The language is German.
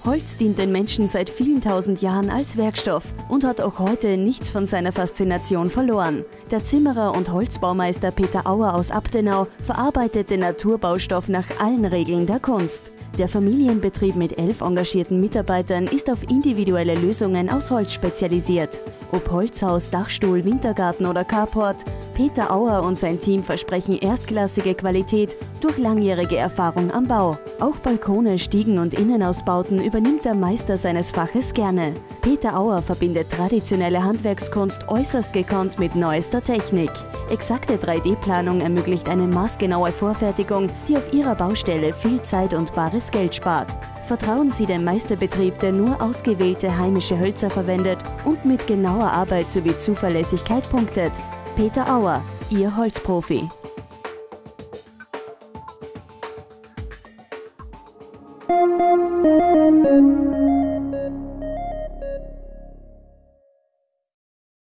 Holz dient den Menschen seit vielen tausend Jahren als Werkstoff und hat auch heute nichts von seiner Faszination verloren. Der Zimmerer und Holzbaumeister Peter Auer aus Abtenau verarbeitet den Naturbaustoff nach allen Regeln der Kunst. Der Familienbetrieb mit 11 engagierten Mitarbeitern ist auf individuelle Lösungen aus Holz spezialisiert. Ob Holzhaus, Dachstuhl, Wintergarten oder Carport, Peter Auer und sein Team versprechen erstklassige Qualität durch langjährige Erfahrung am Bau. Auch Balkone, Stiegen und Innenausbauten übernimmt der Meister seines Faches gerne. Peter Auer verbindet traditionelle Handwerkskunst äußerst gekonnt mit neuester Technik. Exakte 3D-Planung ermöglicht eine maßgenaue Vorfertigung, die auf Ihrer Baustelle viel Zeit und bares Geld spart. Vertrauen Sie dem Meisterbetrieb, der nur ausgewählte heimische Hölzer verwendet und mit genauer Arbeit sowie Zuverlässigkeit punktet. Peter Auer, Ihr Holzprofi.